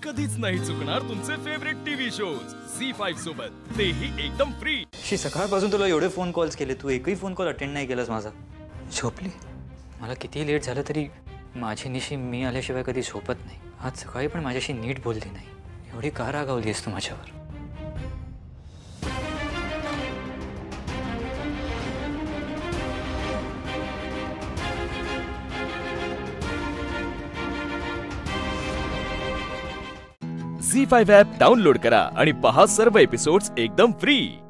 कधीच नाही चुकणार तुमचे फेवरेट टीव्ही शोज झी5 सोबत, तेही एकदम फ्री। सकाळपासून तुला एवढे फोन कॉल्स केले, तू एकही फोन कॉल अटेंड नाही केलास माझा। झोपली? मला किती लेट झालं तरी माझी निशी मी आल्याशिवाय कधी झोपत नाही। आज सकाळी पण माझ्याशी नीट बोलली नाही। एवढी का रागावलीस तू माझ्यावर? झी5 ॲप डाउनलोड करा आणि पहा सर्व एपिसोड्स एकदम फ्री।